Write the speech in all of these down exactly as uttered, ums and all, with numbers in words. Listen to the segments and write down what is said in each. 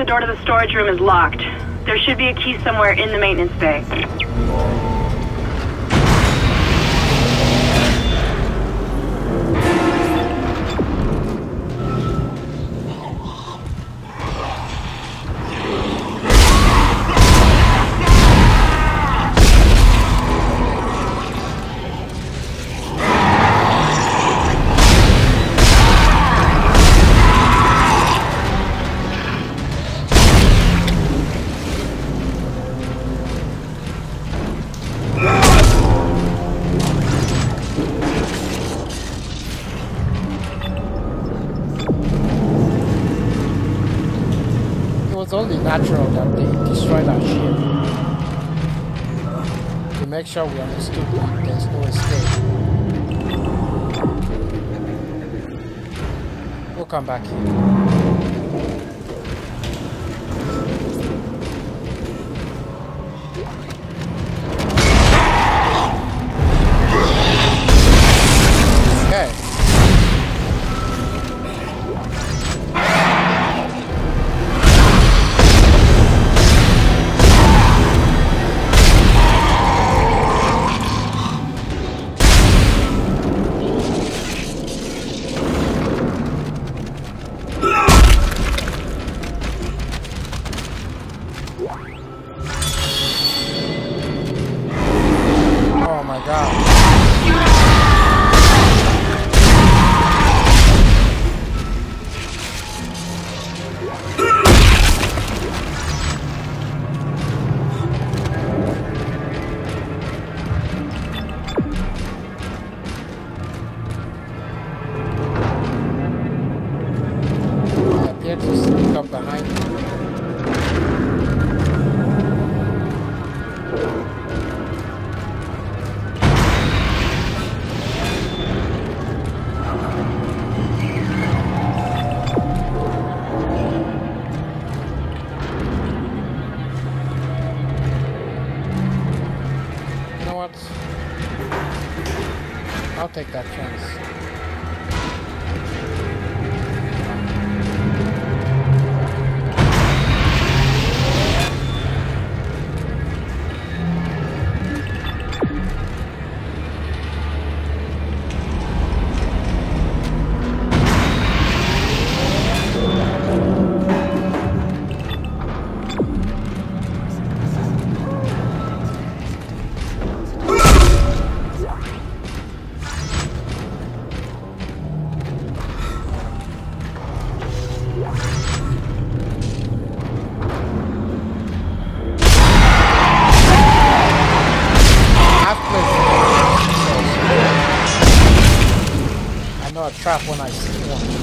door to the storage room is locked. There should be a key somewhere in the maintenance bay. It's only natural that they destroyed our ship to make sure we understood that there's no escape. We'll come back here. I'll take that chance. Trap when I see one.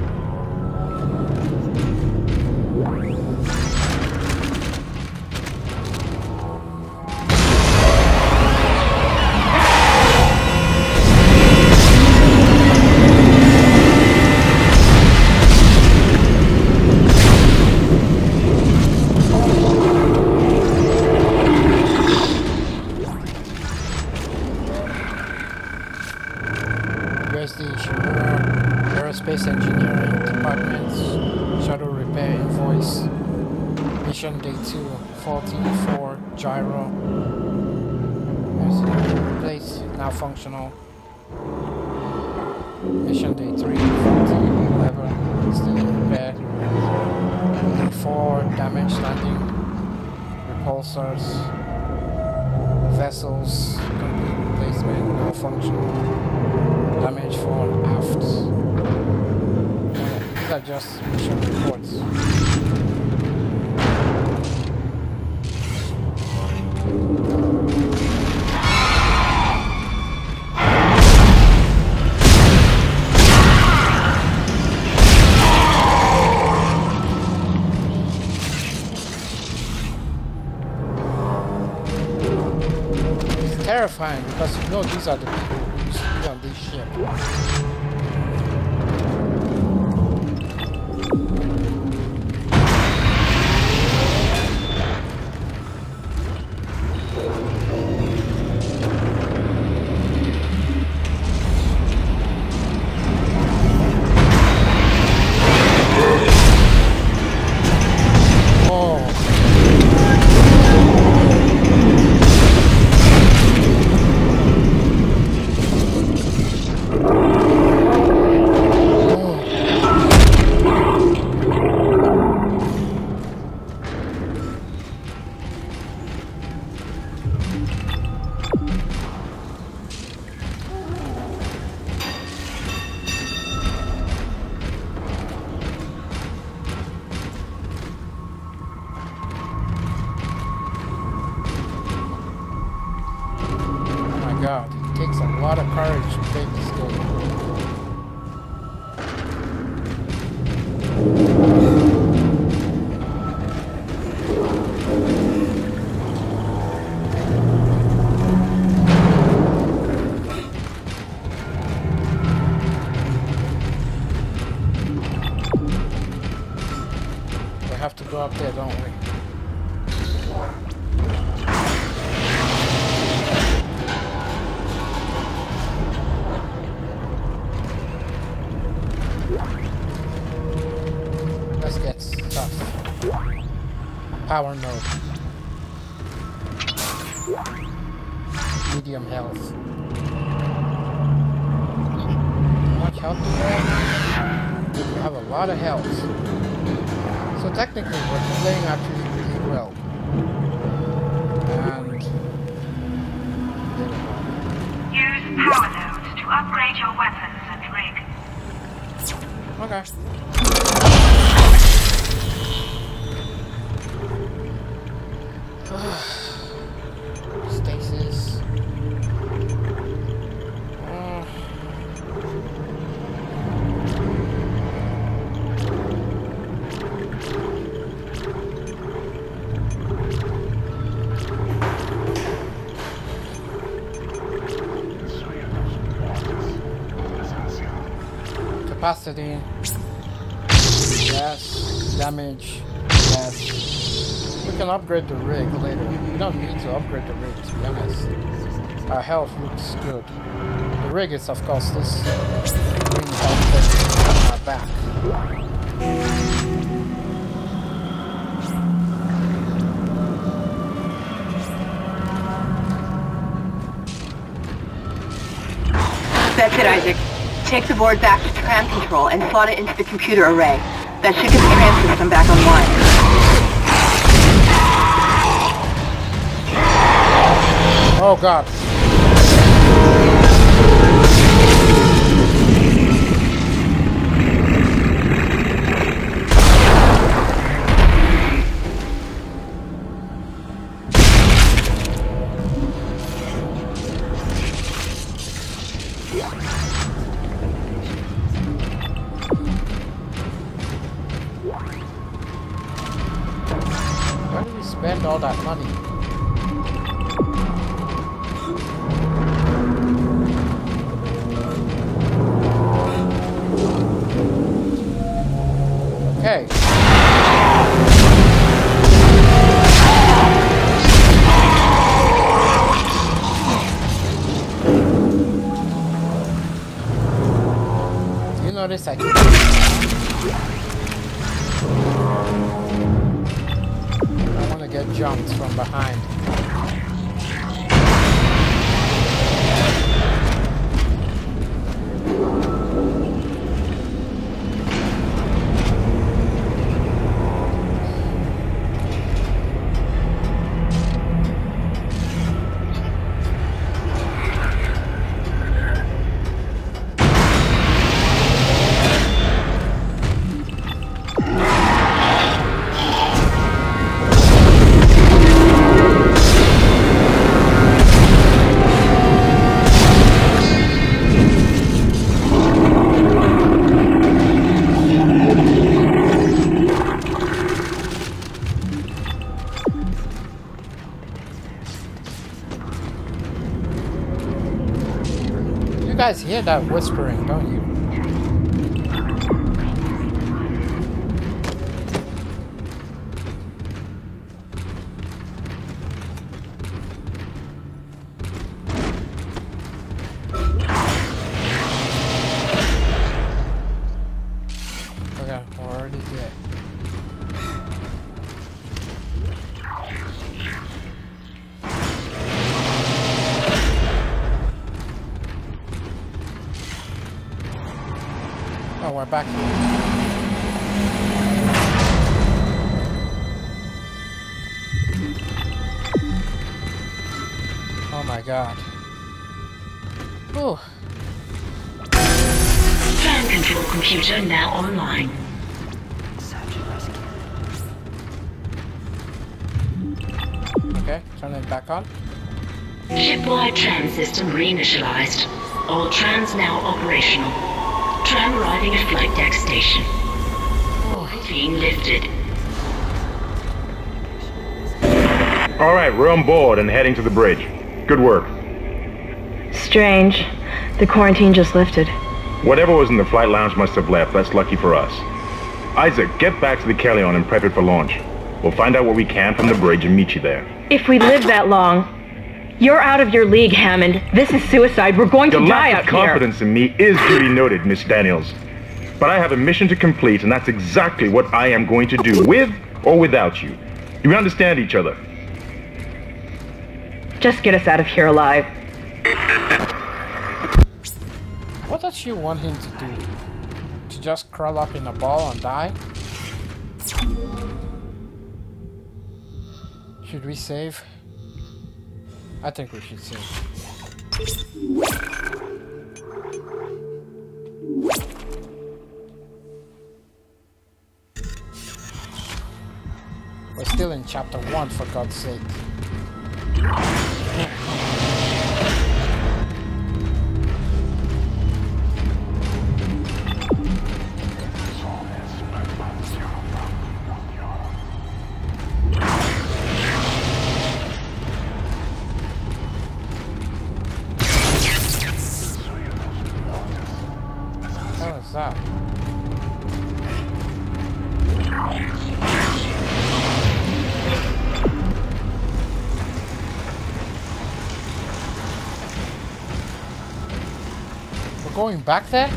U S S Ishimura, Aerospace Engineering Department's shuttle repair invoice. Mission day two, faulty four gyro. Place now functional. Mission day three, faulty lever still in repair. Day four, damaged landing repulsors. Vessels complete replacement, now functional. Damage for aft. Yeah, these are just mission reports. It's terrifying because you know these are the people who used to be on this ship. lot of courage to play this game. We have to go up there, don't we? Let's get stuff. Power node. Medium health. How much health do you have? You have a lot of health. So technically we're playing actually really well. And use power nodes to upgrade your weapons and rig. okay. Stasis. Uh. Capacity. Yes. Damage. Yes. We can upgrade the rig later. We don't need to upgrade the rig, to be honest. Our health looks good. The rig is, of course, this green health thing on our back. That's it, Isaac. Take the board back to tram control and slot it into the computer array. That should get the tram system back online. Oh god. Why did we spend all that money? Okay. You notice I can I want to get jumped from behind. You guys hear that whispering, don't you? Okay, we're already dead. Oh, we're back here. Oh my god. Whew. Tram control computer now online. Okay, turn it back on. Shipwide tram system reinitialized. All trams now operational. Tram arriving at flight deck station. Being lifted. All right, we're on board and heading to the bridge. Good work. Strange. The quarantine just lifted. Whatever was in the flight lounge must have left. That's lucky for us. Isaac, get back to the Kellion and prep it for launch. We'll find out what we can from the bridge and meet you there. If we live that long, you're out of your league, Hammond. This is suicide. We're going to Your die lack out of confidence in me is duly noted, Miss Daniels. But I have a mission to complete, and that's exactly what I am going to do, with or without you. Do we understand each other? Just get us out of here alive. What does she want him to do? To just crawl up in a ball and die? Should we save? I think we should save. We're still in chapter one, for God's sake. What is that? We're going back there?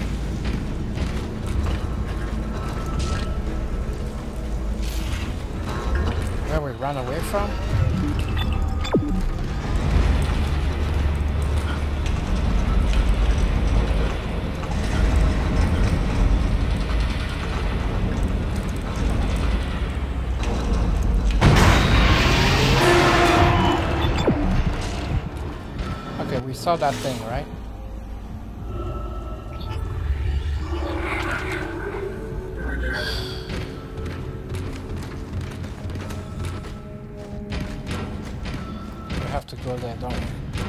Where we ran away from? Okay, we saw that thing, right? To go there, don't we?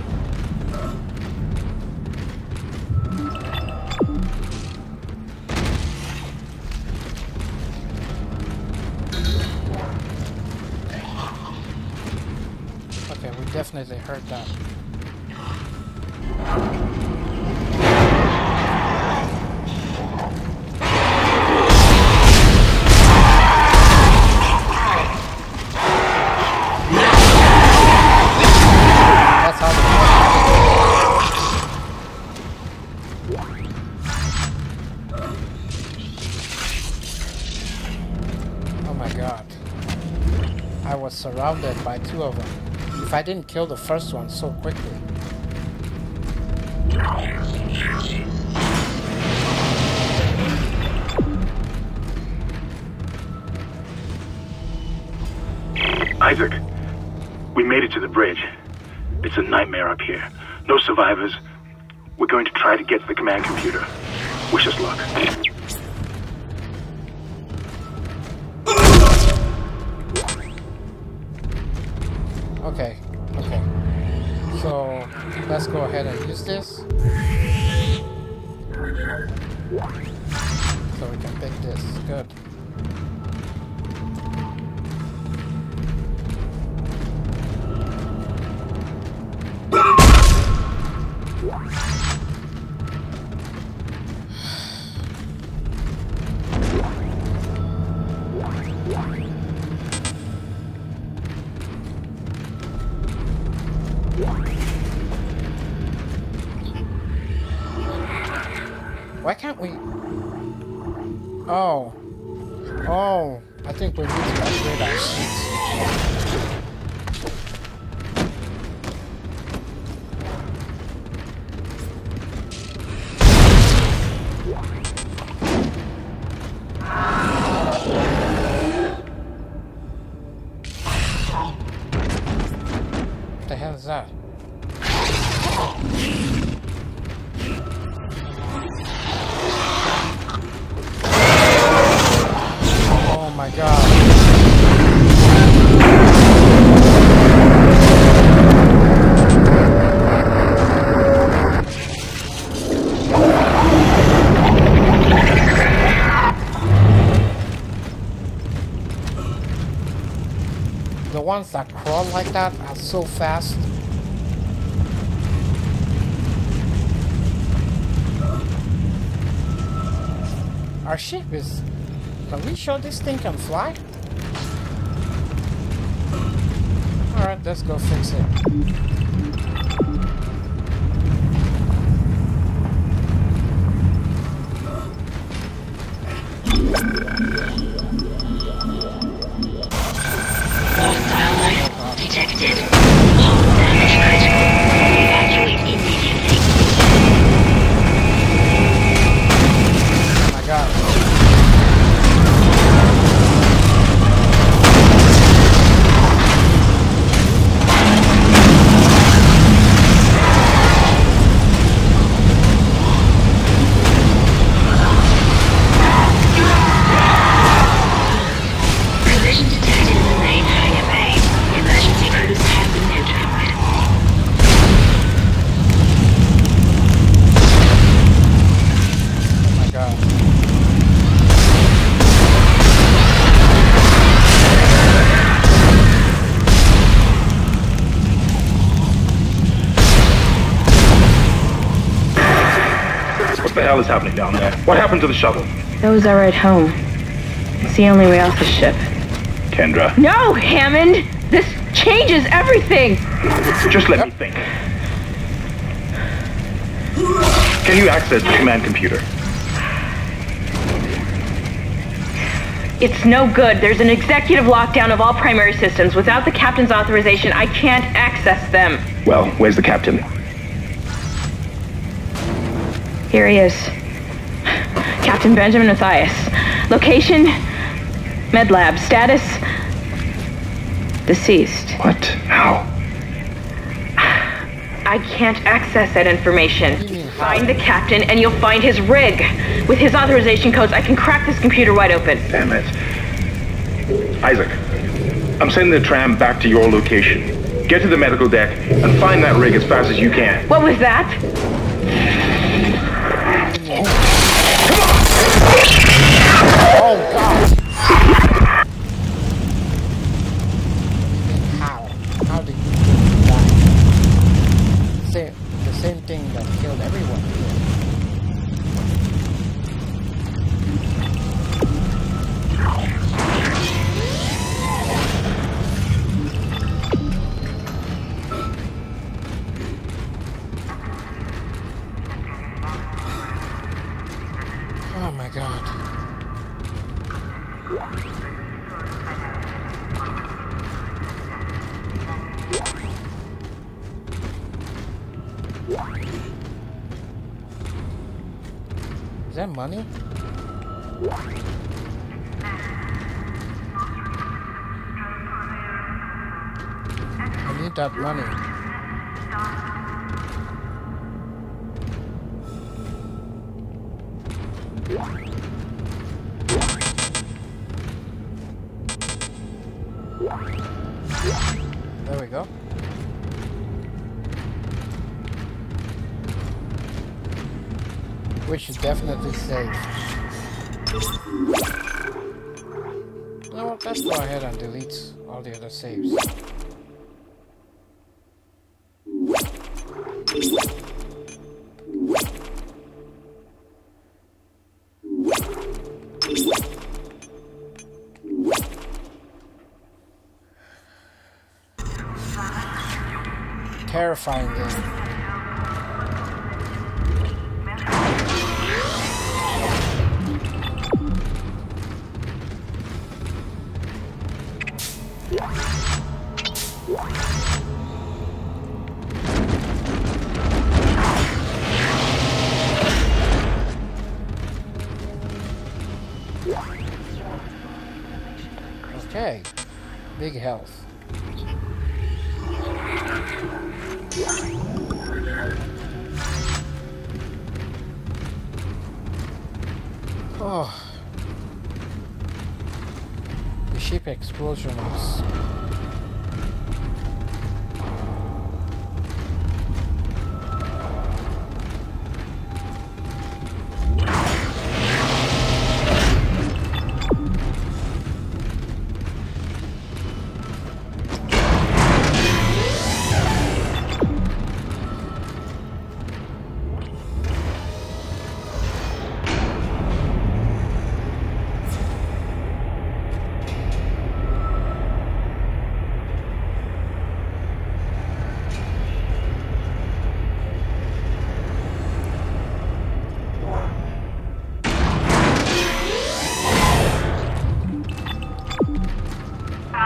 Okay, we definitely heard that. Surrounded by two of them. If I didn't kill the first one so quickly. Isaac, we made it to the bridge. It's a nightmare up here. No survivors. We're going to try to get to the command computer. Wish us luck. Okay, okay. So let's go ahead and use this. So we can pick this. Good. Why can't we? Oh. Oh. I think we need to upgrade our sheets. What the hell is that? Oh my god. The ones that crawl like that are so fast. Our ship is... Are we sure this thing can fly? Alright, let's go fix it. Hostile life detected. Hull damage critical. Evacuate immediately. Oh my god. Collision detected in the main hangar bay. Emergency crews have been notified. Oh my god. What the hell is happening down there? What happened to the shuttle? Those are at home. It's the only way off the ship. Kendra, No, Hammond! This changes everything! just let me think. Can you access the command computer? It's no good. There's an executive lockdown of all primary systems. Without the captain's authorization, I can't access them. Well, where's the captain? Here he is. Captain Benjamin Matthias. Location? Med lab. Status? Deceased. What? How? I can't access that information. What do you mean, how? Find the captain and you'll find his rig. With his authorization codes, I can crack this computer wide open. Damn it. Isaac, I'm sending the tram back to your location. Get to the medical deck and find that rig as fast as you can. What was that? Oh god! How? How did you do that? Same, the same thing that killed everyone here. Oh my god. Is that money? I need that money. There we go. We should definitely save. You know what, let's go ahead and delete all the other saves. Terrifying game. Okay, big health. Oh, the ship explosion was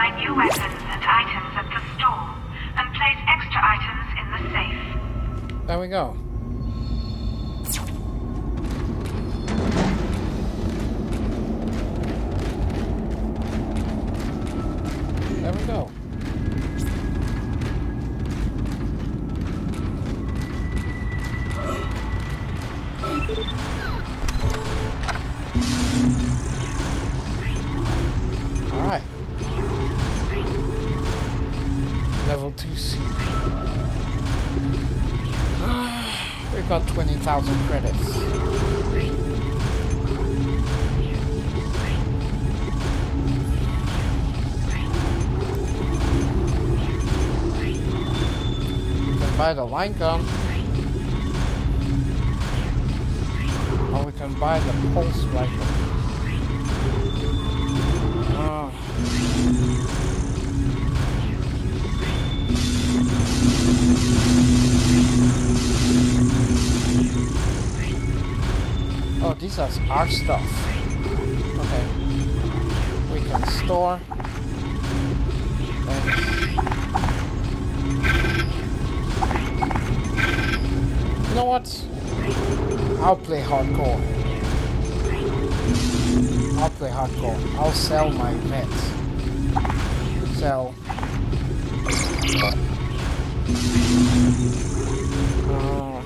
buy new weapons and items at the store, and place extra items in the safe. There we go. There we go. Alright. Level two C. We got twenty thousand credits. We can buy the line gun. Or we can buy the pulse rifle. Oh. Oh, these are our stuff. Okay. We can store. And you know what? I'll play hardcore. I'll play hardcore. I'll sell my meds. Sell. Uh,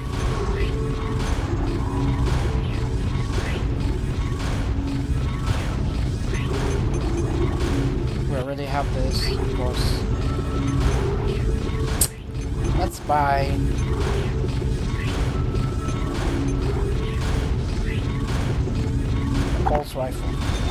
we already have this, of course. Let's buy. Pulse rifle.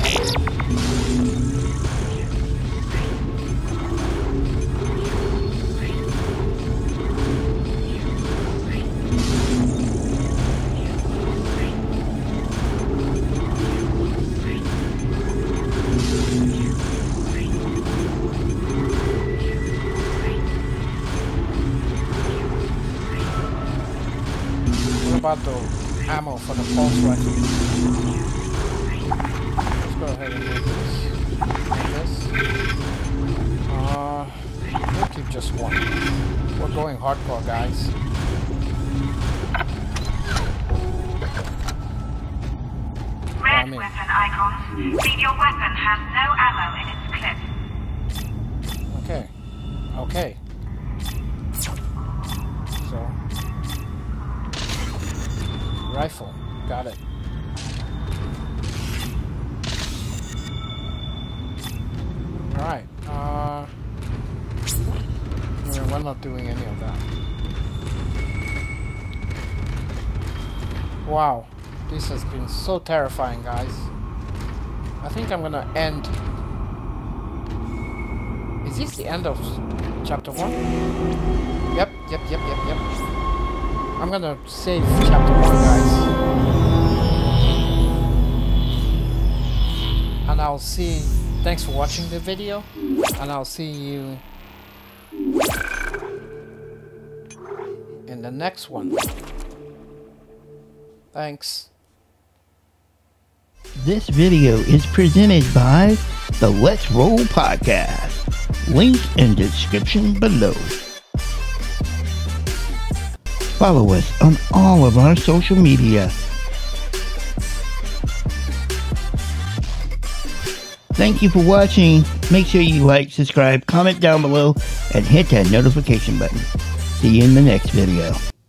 What about the ammo for the pulse rifle? Go ahead and do this. This. Uh, we'll keep just one. We're going hardcore, guys. Red I mean, weapon icons mean your weapon has no ammo in its clip. okay. Okay. So. Rifle. Got it. Alright, uh... we're not doing any of that. Wow, this has been so terrifying, guys. I think I'm gonna end... Is this the end of chapter one? Yep, yep, yep, yep, yep. I'm gonna save chapter one, guys. And I'll see... Thanks for watching the video, and I'll see you in the next one. Thanks. This video is presented by the Let's Roll Podcast. Link in description below. Follow us on all of our social media. Thank you for watching. Make sure you like, subscribe, comment down below, and hit that notification button. See you in the next video.